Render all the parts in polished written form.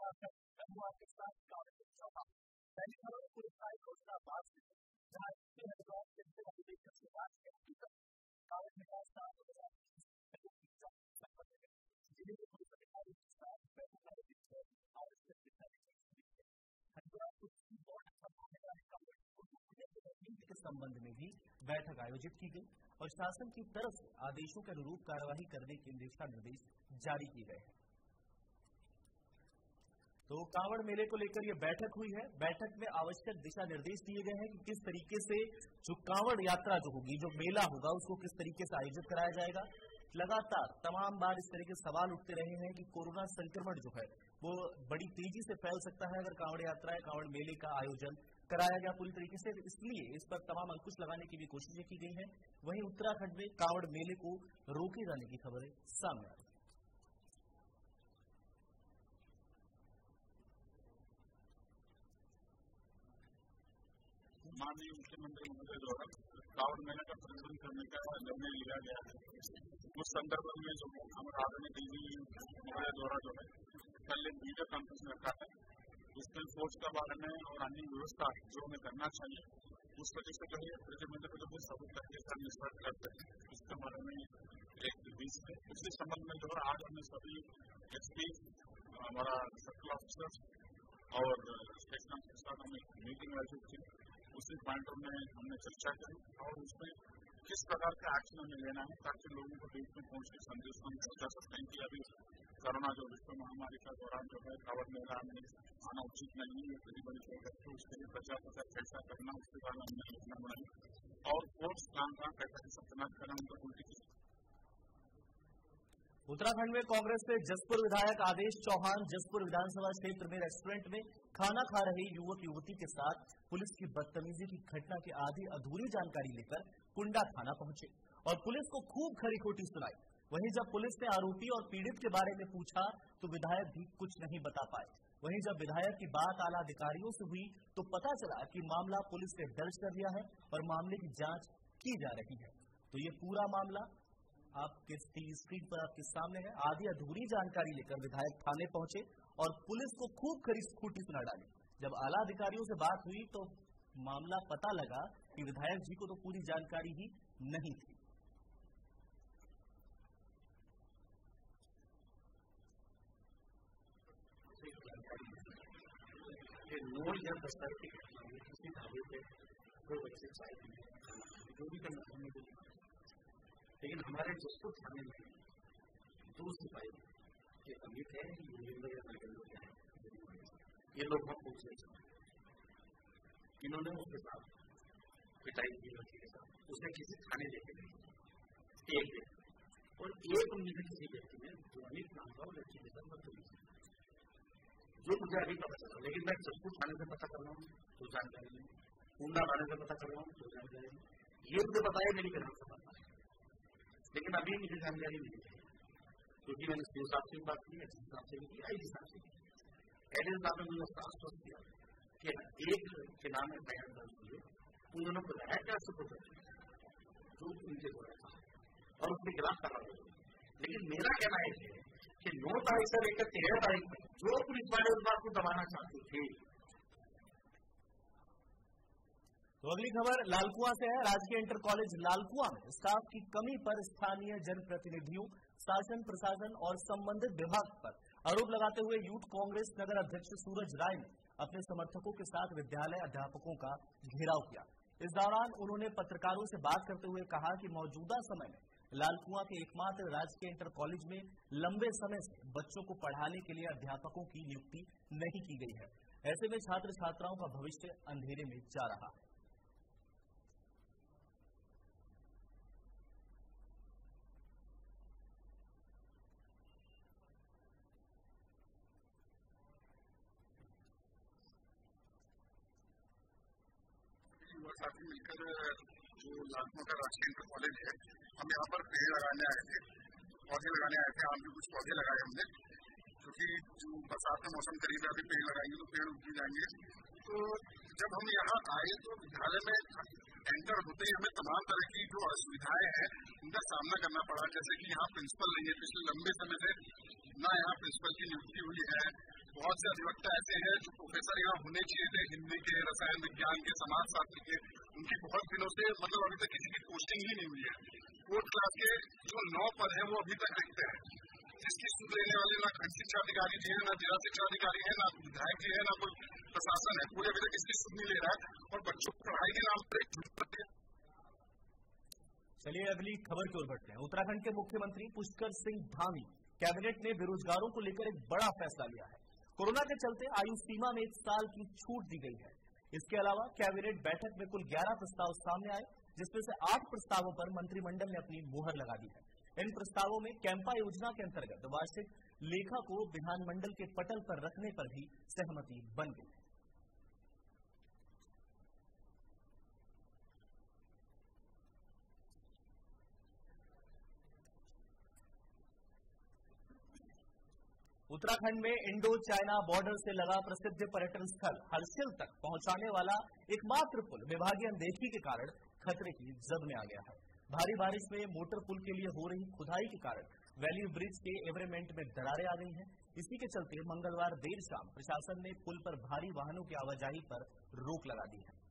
के साथ कांग्रेस चौथा पहली खबर पुलिस का योजना बात जहां से बात कांग्रेस विकास का जिले के पुलिस अधिकारी के साथ के संबंध में भी बैठक आयोजित की गई और शासन की तरफ से आदेशों के अनुरूप कार्यवाही करने के दिशा निर्देश जारी किए गए हैं। तो कांवड़ मेले को लेकर यह बैठक हुई है। बैठक में आवश्यक दिशा निर्देश दिए गए हैं कि किस तरीके से जो कांवड़ यात्रा जो होगी, जो मेला होगा, उसको किस तरीके से आयोजित कराया जाएगा। लगातार तमाम बार इस तरह के सवाल उठते रहे हैं कि कोरोना संक्रमण जो है वो बड़ी तेजी से फैल सकता है अगर कांवड़ यात्रा या कांवड़ मेले का आयोजन कराया गया पूरी तरीके से, इसलिए इस पर तमाम अंकुश लगाने की भी कोशिशें की गई हैं। वहीं उत्तराखंड में कांवड़ मेले को रोके जाने की खबरें सामने आ रही है। माननीय मुख्यमंत्री महोदय द्वारा कांवड़ मेला का प्रबंधन करने का निर्णय लिया गया है। उस संदर्भ में जो हमारे आदरणीय डीजी महोदय द्वारा जो है कल एक वीडियो कॉन्फ्रेंस रखा है, उसमें फोर्स का बारे में और अन्य व्यवस्था जो हमें करना चाहिए उस वजह से जो है प्रतिबंध को जो सबूत करके निष्पन्न करते हैं, इसके बारे में एक बीच है। उसी संबंध में जो है आज हमने सभी एसपी, हमारा सर्कल ऑफिसर्स और स्टेशन के साथ हमने मीटिंग आयोजित की। उसी पॉइंट में हमने चर्चा करी और उसमें किस प्रकार का एक्शन हमें लेना है ताकि लोगों को बीच में पहुंच के संदेश हम पहुंचा सकते हैं कि अभी कोरोना जो विश्व महामारी का दौरान जो है कांवड़ मेला में आना उचित नहीं है, बड़ी बड़ी जगह तो उसके लिए प्रचार प्रसार कैसा करना, उसके बाद हमने योजना बनाई और कोर्स कहाँ कैसा सत्यानाश करना उनका उल्टी की। उत्तराखंड में कांग्रेस के जसपुर विधायक आदेश चौहान जसपुर विधानसभा क्षेत्र में रेस्टोरेंट में खाना खा रहे युवक युवती के साथ पुलिस की बदतमीजी की घटना की आधी अधूरी जानकारी लेकर कुंडा थाना पहुंचे और पुलिस को खूब खरी खोटी सुनाई। वहीं जब पुलिस ने आरोपी और पीड़ित के बारे में पूछा तो विधायक भी कुछ नहीं बता पाए। वहीं जब विधायक की बात आला अधिकारियों से हुई तो पता चला कि मामला पुलिस ने दर्ज कर लिया है और मामले की जांच की जा रही है। तो ये पूरा मामला आपके स्क्रीन पर आपके सामने है। आधी अधूरी जानकारी लेकर विधायक थाने पहुंचे और पुलिस को खूब खरी खोटी सुना डाली। जब आला अधिकारियों से बात हुई तो मामला पता लगा कि विधायक जी को तो पूरी जानकारी ही नहीं थी। नोट या दस्तावेज की घटना हुई, किसी ढाबे पे कोई बच्चे चाय पी जो भी करना हमने को, लेकिन हमारे जसपुर थाने में दो सिपाही ये अमित है, योगेंद्र या नागेंद्र है, ये लोग हम पूछ रहे थे। इन्होंने उसके साथ पिटाई की लड़की के साथ, उसने किसी थाने लेके गए एक दिन और एक उम्मीद किसी व्यक्ति ने जो अमित नाम का लड़की के साथ बदतमीजी जो मुझे अभी पता चला, लेकिन मैं जसपुर थाने से पता कर रहा हूँ तो जानकारी नहीं, कुंडा थाने से पता कर रहा हूँ तो जानकारी नहीं, ये मुझे बताया मेरी तरफ से पता है, लेकिन अभी मुझे जानकारी नहीं है क्योंकि मैंने सीओ साहब से भी बात की, एसपी साहब से भी की, आईजी साहब से की। एडीएस साहब ने मुझे आश्वस्त किया कि एक के नाम में बयान दर्ज हुए, उन दोनों को लाया क्या सुपुर्द जो उनके द्वारा था और उसके खिलाफ कार्रवाई हुई। लेकिन मेरा कहना है कि 9 तारीख से लेकर 13 तारीख तक जो पुलिस वाले उस बात को दबाना चाहते थे। तो अगली खबर लालकुआं से है। राजकीय इंटर कॉलेज लालकुआं में स्टाफ की कमी पर स्थानीय जनप्रतिनिधियों, शासन प्रशासन और संबंधित विभाग पर आरोप लगाते हुए यूथ कांग्रेस नगर अध्यक्ष सूरज राय ने अपने समर्थकों के साथ विद्यालय अध्यापकों का घेराव किया। इस दौरान उन्होंने पत्रकारों से बात करते हुए कहा कि मौजूदा समय में लालकुआं के एकमात्र राजकीय इंटर कॉलेज में लंबे समय से बच्चों को पढ़ाने के लिए अध्यापकों की नियुक्ति नहीं की गई है। ऐसे में छात्र छात्राओं का भविष्य अंधेरे में जा रहा है। साथी मिलकर जो लालकुआं का राजकीय इंटर कॉलेज है, हम यहाँ पर पेड़ लगाने आए थे, पौधे लगाने आए थे। आज भी कुछ पौधे लगाए हमने, क्योंकि जो बरसात का मौसम करीब है, अभी पेड़ लगाएंगे तो पेड़ उग जाएंगे। तो जब हम यहाँ आए तो विद्यालय में एंटर होते ही हमें तमाम तरह की जो असुविधाएं हैं उनका सामना करना पड़ा। जैसे कि यहाँ प्रिंसिपल नहीं है, पिछले लंबे समय से ना यहाँ प्रिंसिपल की नियुक्ति हुई है, बहुत बहुत से अधिवक्ता ऐसे हैं जो प्रोफेसर यहाँ होने चाहिए थे, हिंदी के, रसायन विज्ञान के, समाजशास्त्र के, उनकी बहुत दिनों से मतलब अभी तक किसी की पोस्टिंग ही नहीं हुई है। कोर्ट क्लास के जो 9 पद है वो अभी तक रिक्त है, जिसकी सुध लेने वाले ना खंड शिक्षा अधिकारी जी है, ना जिला शिक्षा अधिकारी है, ना विधायक जी है, ना कोई प्रशासन है, कोई अभी तक इसकी सुध नहीं ले रहा है और बच्चों को पढ़ाई के नाम पर। चलिए अगली खबर की ओर बढ़ते हैं। उत्तराखंड के मुख्यमंत्री पुष्कर सिंह धामी कैबिनेट ने बेरोजगारों को लेकर एक बड़ा फैसला लिया है। कोरोना के चलते आयु सीमा में 1 साल की छूट दी गई है। इसके अलावा कैबिनेट बैठक में कुल 11 प्रस्ताव सामने आए, जिसमें से 8 प्रस्तावों पर मंत्रिमंडल ने अपनी मुहर लगा दी है। इन प्रस्तावों में कैंपा योजना के अंतर्गत वार्षिक लेखा को विधानमंडल के पटल पर रखने पर भी सहमति बन गई। उत्तराखंड में इंडो चाइना बॉर्डर से लगा प्रसिद्ध पर्यटन स्थल हर्षिल तक पहुंचाने वाला एकमात्र पुल विभागीय अनदेखी के कारण खतरे की जद में आ गया है। भारी बारिश में मोटर पुल के लिए हो रही खुदाई के कारण वैली ब्रिज के एवरेमेंट में दरारें आ गई हैं। इसी के चलते मंगलवार देर शाम प्रशासन ने पुल पर भारी वाहनों की आवाजाही पर रोक लगा दी है।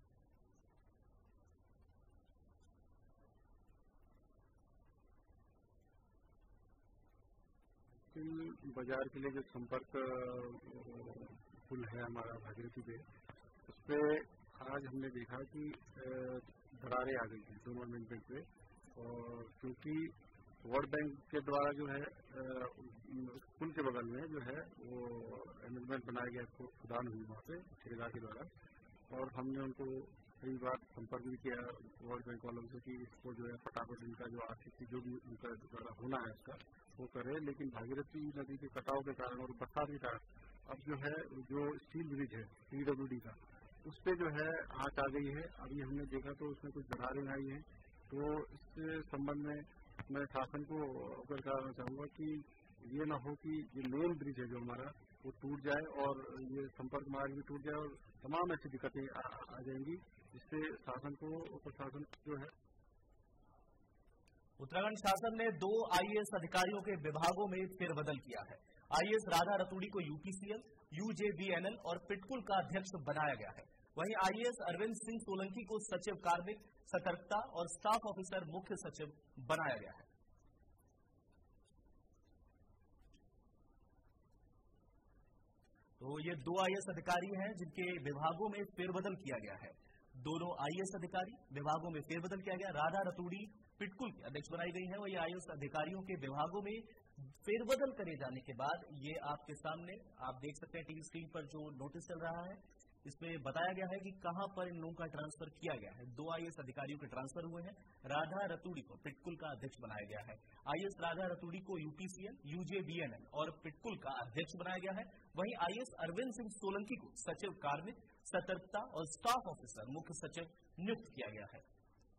बाजार के लिए जो संपर्क पुल है हमारा भागीरथी पे, उस पे आज हमने देखा कि दरारें आ गई हैं दोनों एलिमेंट पे। और क्योंकि वर्ल्ड बैंक के द्वारा जो है पुल के बगल में जो है वो एलिमेंट बनाया गया, खुदान हुई वहाँ पे ठेकेदार के द्वारा, और हमने उनको कई बार संपर्क भी किया वर्ल्ड बैंक वालों से कि इसको जो है फटाफट इनका जो आर्थिक जो भी उनका द्वारा होना है उसका वो करे। लेकिन भागीरथी नदी के कटाव के कारण और बरसात के कारण अब जो है जो स्टील ब्रिज है PWD का, उस पर जो है आँच आ गई है। अभी हमने देखा तो उसमें कुछ दरारें आई हैं। तो इस संबंध में मैं शासन को अवगत कराना चाहूँगा कि ये ना हो कि ये मेन ब्रिज है जो हमारा वो टूट जाए और ये संपर्क मार्ग भी टूट जाए और तमाम ऐसी दिक्कतें आ जाएंगी, जिससे शासन को प्रशासन जो है। उत्तराखंड शासन ने 2 IAS अधिकारियों के विभागों में फेरबदल किया है। IAS राधा रतूड़ी को UPCL, UJVNL और पिटकुल का अध्यक्ष बनाया गया है। वहीं IAS अरविंद सिंह सोलंकी को सचिव कार्मिक, सतर्कता और स्टाफ ऑफिसर मुख्य सचिव बनाया गया है। तो ये 2 IAS अधिकारी हैं जिनके विभागों में फेरबदल किया गया है। दोनों IAS अधिकारी विभागों में फेरबदल किया गया। राधा रतूड़ी पिटकुल की अध्यक्ष बनाई गई है। वही IAS अधिकारियों के विभागों में फेरबदल करे जाने के बाद ये आपके सामने आप देख सकते हैं टीवी स्क्रीन पर जो नोटिस चल रहा है, इसमें बताया गया है कि कहां पर इन लोगों का ट्रांसफर किया गया है। 2 IAS अधिकारियों के ट्रांसफर हुए हैं। राधा रतूड़ी को पिटकुल का अध्यक्ष बनाया गया है। IAS राधा रतूड़ी को UPCL, UJVNL और पिटकुल का अध्यक्ष बनाया गया है। वहीं IAS अरविंद सिंह सोलंकी को सचिव कार्मिक, सतर्कता और स्टाफ ऑफिसर मुख्य सचिव नियुक्त किया गया है।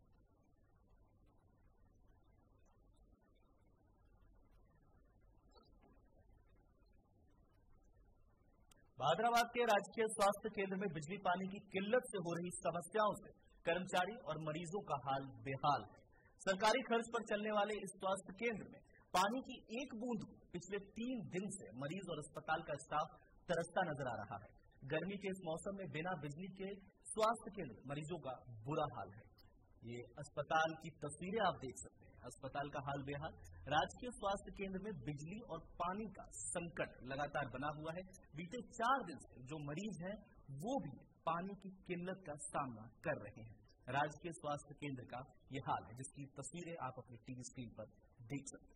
हैदराबाद के राजकीय स्वास्थ्य केंद्र में बिजली पानी की किल्लत से हो रही समस्याओं से कर्मचारी और मरीजों का हाल बेहाल है। सरकारी खर्च पर चलने वाले इस स्वास्थ्य केंद्र में पानी की एक बूंद को पिछले 3 दिन से मरीज और अस्पताल का स्टाफ तरसता नजर आ रहा है। गर्मी के इस मौसम में बिना बिजली के स्वास्थ्य केंद्र मरीजों का बुरा हाल है। ये अस्पताल की तस्वीरें आप देख सकते हैं। अस्पताल का हाल बेहाल। राजकीय स्वास्थ्य केंद्र में बिजली और पानी का संकट लगातार बना हुआ है। बीते 4 दिन से जो मरीज हैं वो भी पानी की किल्लत का सामना कर रहे हैं। राजकीय स्वास्थ्य केंद्र का ये हाल है, जिसकी तस्वीरें आप अपनी टीवी स्क्रीन पर देख सकते हैं।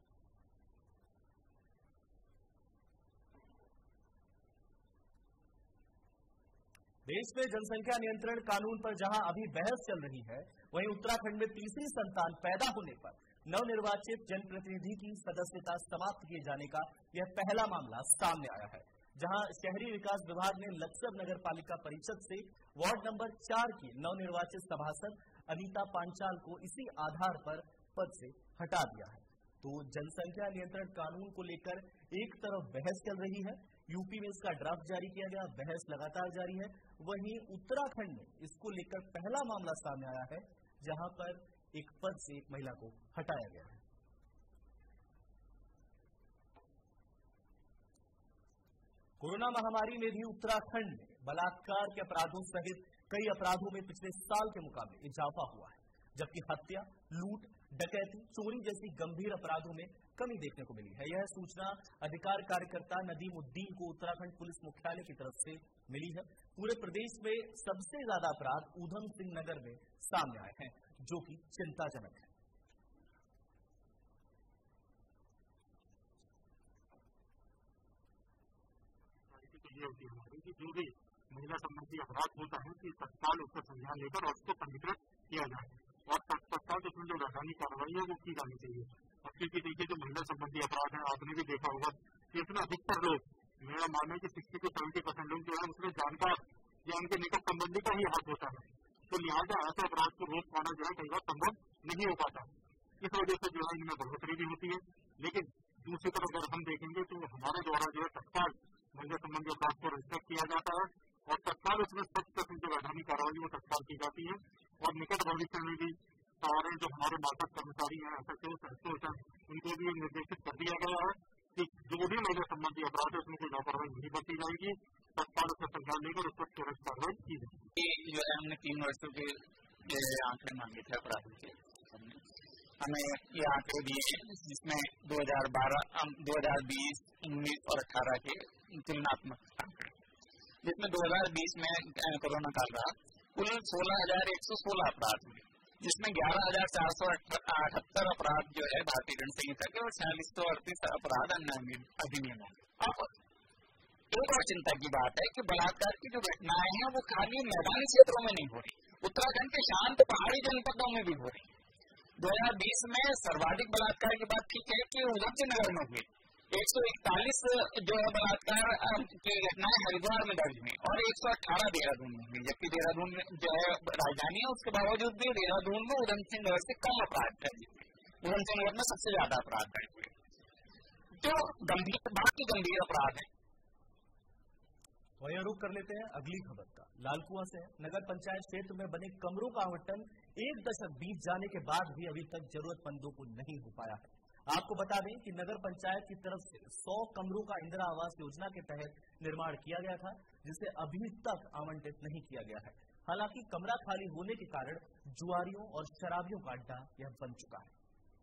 देश में जनसंख्या नियंत्रण कानून पर जहां अभी बहस चल रही है, वहीं उत्तराखंड में तीसरी संतान पैदा होने पर नवनिर्वाचित जनप्रतिनिधि की सदस्यता समाप्त किए जाने का यह पहला मामला सामने आया है। जहां शहरी विकास विभाग ने लक्सर नगर पालिका परिषद से वार्ड नंबर 4 की नवनिर्वाचित सभासद अनीता पांचाल को इसी आधार पर पद से हटा दिया है। तो जनसंख्या नियंत्रण कानून को लेकर एक तरफ बहस चल रही है, यूपी में इसका ड्राफ्ट जारी किया गया, बहस लगातार जारी है। वहीं उत्तराखंड में इसको लेकर पहला मामला सामने आया है, जहां पर एक पद से एक महिला को हटाया गया है। कोरोना महामारी में भी उत्तराखंड में बलात्कार के अपराधों सहित कई अपराधों में पिछले साल के मुकाबले इजाफा हुआ है, जबकि हत्या, लूट, डकैती, चोरी जैसी गंभीर अपराधों में कमी देखने को मिली है। यह सूचना अधिकार कार्यकर्ता नदीम उद्दीन को उत्तराखंड पुलिस मुख्यालय की तरफ से मिली है। पूरे प्रदेश में सबसे ज्यादा अपराध ऊधम सिंह नगर में सामने आए हैं, जो कि चिंताजनक है। होती है हमारी कि जो भी महिला संबंधी अपराध होता है कि तत्काल उसका संज्ञान लेकर और उसको पंजीकृत किया जाए और तत्काल उसमें जो वैधानिक कार्रवाई है वो की जानी चाहिए। अब क्योंकि देखिए जो महिला संबंधी अपराध है आपने भी देखा होगा कि इसमें अधिकतर लोग, मेरा मानना है कि 60 से 70% लोग जो है उसमें जानकार या उनके निकट संबंधी का ही हाथ होता है, तो लिहाजा ऐसे अपराध को रोक पाना जो है कई बार संभव नहीं हो पाता। इस वजह से जो है इनमें बढ़ोतरी भी होती है। लेकिन दूसरी तरफ अगर हम देखेंगे तो हमारे द्वारा जो है तत्काल महिला संबंधी अपराध को रजिस्टर किया जाता है और तत्काल उसमें 100% जो वैधानिक कार्रवाई वो तत्काल की जाती है और निकट भविष्य में भी सारे जो हमारे मार्केट कर्मचारी हैं SHO हैं उनको भी निर्देशित कर दिया गया है कि जो भी महिला संबंधी अपराध है उसमें कोई लापरवाही नहीं बरती जाएगी, तत्काल उसका संज्ञान लेकर उस पर त्वरित कार्रवाई की जाएगी। जो है हमने 3 वर्षों के आंकड़े मांगे थे अपराधों के, हमें ये आंकड़े दिए जिसमें 2012, 2020, 19 और 18 के तुलनात्मक आंकड़े, जिसमें 2020 में कोरोना काल रहा कुल 16,116 अपराध हुए, जिसमें 11,478 अपराध जो है भारतीय दंड संहिता के और 4638 अपराध अन्य अधिनियमों। अब एक और चिंता की बात है कि बलात्कार की जो घटनाएं हैं वो खाली मैदानी क्षेत्रों में नहीं हो रही, उत्तराखंड के शांत पहाड़ी जनपदों में भी हो रही। 2020 में सर्वाधिक बलात्कार की बात ठीक है कि ऊधम सिंह नगर में हुई, 141 जो है बलात्कार की घटनाएं हरिद्वार में दर्ज हुई और 118 देहरादून में हुई, जबकि देहरादून में जो है राजधानी है उसके बावजूद भी देहरादून में ऊधम सिंह नगर से कम अपराध दर्ज हुए, ऊधम सिंह नगर में सबसे ज्यादा अपराध दर्ज हुए। तो गंभीर बात की गंभीर अपराध है। वहीं रुख कर लेते हैं अगली खबर का। लालकुआं से नगर पंचायत क्षेत्र में बने कमरों का आवंटन 1 दशक बीत जाने के बाद भी अभी तक जरूरतमंदों को नहीं हो पाया है। आपको बता दें कि नगर पंचायत की तरफ से 100 कमरों का इंदिरा आवास योजना के तहत निर्माण किया गया था, जिसे अभी तक आवंटित नहीं किया गया है। हालांकि कमरा खाली होने के कारण जुआरियों और शराबियों का अड्डा यह बन चुका है।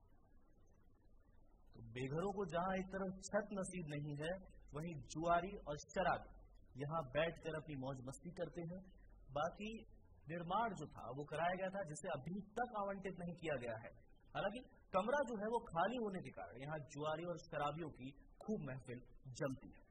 तो बेघरों को जहां एक तरफ छत नसीब नहीं है, वहीं जुआरी और शराबी यहां बैठकर अपनी मौज मस्ती करते हैं। बाकी निर्माण जो था वो कराया गया था, जिसे अभी तक आवंटित नहीं किया गया है। हालांकि कमरा जो है वो खाली होने के कारण यहां जुआरी और शराबियों की खूब महफिल जमती है।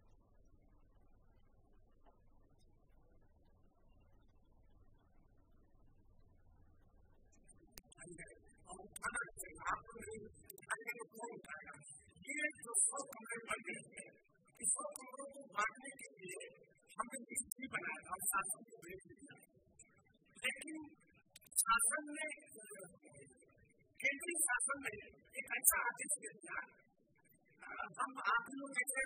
ये जो 100 कमरे बन गए हैं, इस 100 कमरों को बांटने के लिए हमने लिस्ट भी बनाया और शासन को भेज दिया, लेकिन शासन ने, केंद्रीय शासन ने एक ऐसा आदेश दे दिया, हम आप लोग जैसे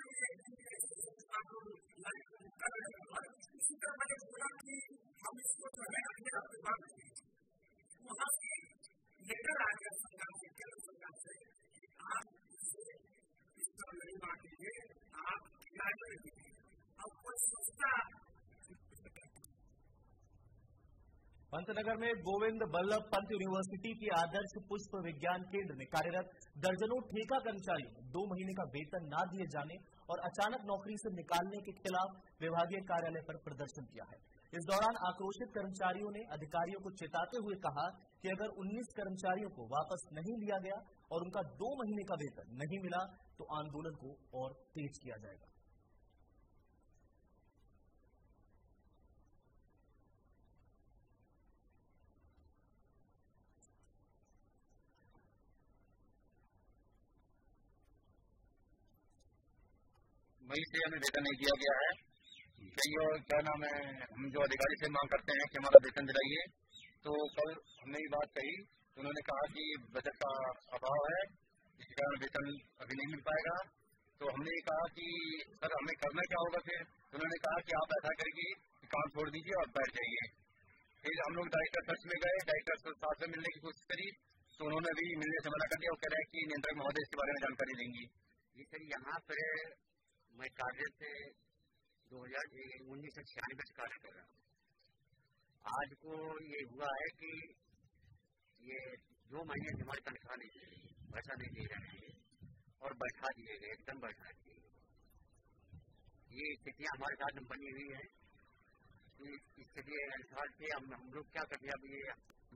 इसी तरह मैंने बोला कि हम इसको जो है अगले हफ्ते बाद वहां से लेकर आ गया सरकार से, केंद्र सरकार से, आप इस तरह नहीं बांटेंगे, आप किराए दीजिए। अब कोई सोचता पंतनगर में गोविंद बल्लभ पंत यूनिवर्सिटी के आदर्श पुष्प विज्ञान केंद्र में कार्यरत दर्जनों ठेका कर्मचारियों ने 2 महीने का वेतन न दिए जाने और अचानक नौकरी से निकालने के खिलाफ विभागीय कार्यालय पर प्रदर्शन किया है। इस दौरान आक्रोशित कर्मचारियों ने अधिकारियों को चेताते हुए कहा कि अगर 19 कर्मचारियों को वापस नहीं लिया गया और उनका 2 महीने का वेतन नहीं मिला तो आंदोलन को और तेज किया जाएगा। वहीं से हमें वेतन नहीं दिया गया है। क्या नाम है, हम जो अधिकारी से मांग करते हैं कि हमारा वेतन दिलाइए, तो कल हमने ये बात कही तो उन्होंने कहा कि बजट का अभाव है, इसके कारण वेतन अभी नहीं मिल पाएगा। तो हमने ये कहा कि सर हमें करना क्या होगा फिर, तो उन्होंने कहा कि आप ऐसा करेंगे काम छोड़ दीजिए और बैठ जाइए। फिर हम लोग डायरेक्टर सच में गए, डायरेक्टर से साथ में मिलने की कोशिश करी तो उन्होंने भी मिलने से मना कर दिया। वो कह रहे हैं कि नियंत्रक महोदय इसके बारे में जानकारी देंगी। जी सर, यहाँ पर मैं कार्य से 1996 से कार्य कर रहा हूँ। आज को ये हुआ है कि ये 2 महीने से हमारी तनख्वाह नहीं दे रही, पैसा नहीं दे रहे हैं और बैठा दिए गए, एकदम बैठा दिए। ये स्थितियाँ हमारे साथ बनी हुई है कि स्थिति अनुसार से हम लोग क्या करें। अब ये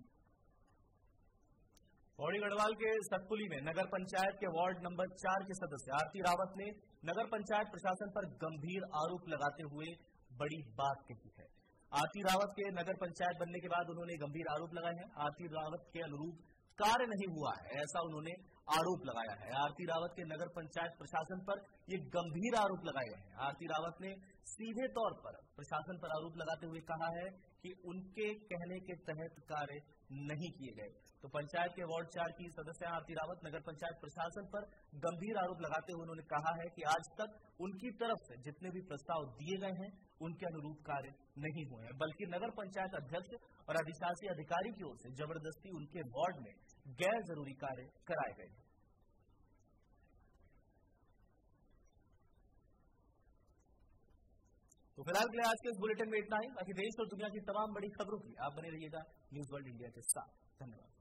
पौड़ी गढ़वाल के सतपुली में नगर पंचायत के वार्ड नंबर 4 के सदस्य आरती रावत ने नगर पंचायत प्रशासन पर गंभीर आरोप लगाते हुए बड़ी बात कही है। आरती रावत के नगर पंचायत बनने के बाद उन्होंने गंभीर आरोप लगाए हैं। आरती रावत के अनुरूप कार्य नहीं हुआ है, ऐसा उन्होंने आरोप लगाया है। आरती रावत के नगर पंचायत प्रशासन पर ये गंभीर आरोप लगाए गए हैं। आरती रावत ने सीधे तौर पर प्रशासन पर आरोप लगाते हुए कहा है कि उनके कहने के तहत कार्य नहीं किए गए। तो पंचायत के वार्ड 4 की सदस्य आरती रावत नगर पंचायत प्रशासन पर गंभीर आरोप लगाते हुए उन्होंने कहा है कि आज तक उनकी तरफ से जितने भी प्रस्ताव दिए गए हैं उनके अनुरूप कार्य नहीं हुए हैं, बल्कि नगर पंचायत अध्यक्ष और अधिशासी अधिकारी की ओर से जबरदस्ती उनके वार्ड में गैर जरूरी कार्य कराए गए हैं। तो फिलहाल के लिए आज के इस बुलेटिन में इतना ही। बाकी देश और दुनिया की तमाम बड़ी खबरों की आप बने रहिएगा न्यूज़ वर्ल्ड इंडिया के साथ। धन्यवाद।